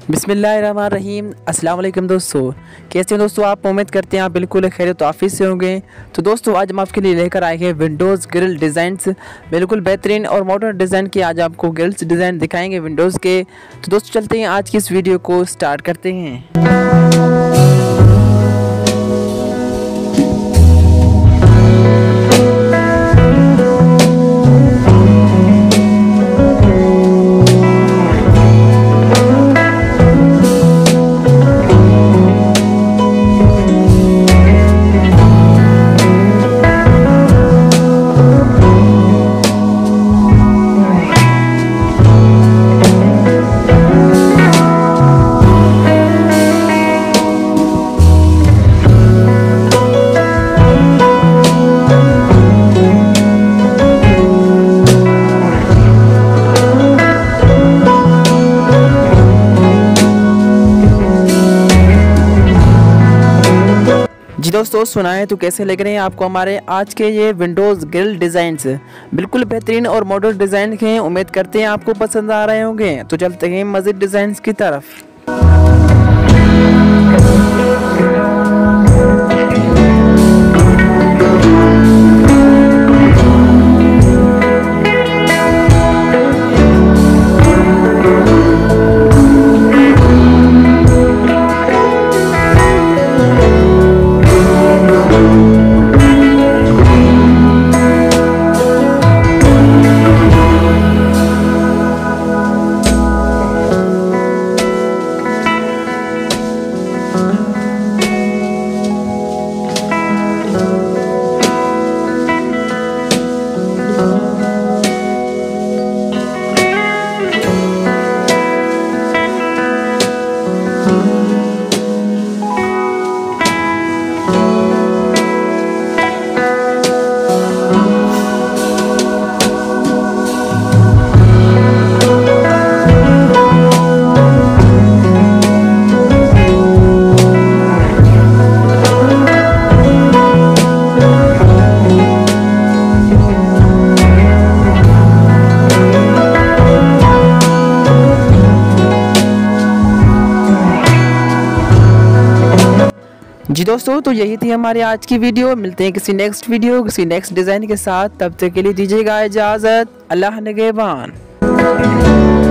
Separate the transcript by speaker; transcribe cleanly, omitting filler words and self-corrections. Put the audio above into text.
Speaker 1: बिस्मिल्लाहिर्रहमानिर्रहीम। अस्सलाम वालेकुम दोस्तों, कैसे हैं दोस्तों आप? उम्मीद करते हैं आप बिल्कुल खैरियत आफियत से होंगे। तो दोस्तों आज हम आपके लिए लेकर आए हैं विंडोज़ ग्रिल डिज़ाइंस, बिल्कुल बेहतरीन और मॉडर्न डिज़ाइन के। आज आपको ग्रिल्स डिज़ाइन दिखाएंगे विंडोज़ के। तो दोस्तों चलते हैं आज की इस वीडियो को स्टार्ट करते हैं। जी दोस्तों सुनाएं तो कैसे लग रहे हैं आपको हमारे आज के ये विंडोज़ ग्रिल डिज़ाइंस? बिल्कुल बेहतरीन और मॉडर्न डिज़ाइन के। उम्मीद करते हैं आपको पसंद आ रहे होंगे। तो चलते हैं मज़ीद डिज़ाइंस की तरफ। जी दोस्तों तो यही थी हमारी आज की वीडियो। मिलते हैं किसी नेक्स्ट वीडियो किसी नेक्स्ट डिज़ाइन के साथ। तब तक के लिए दीजिएगा इजाज़त। अल्लाह निगहबान।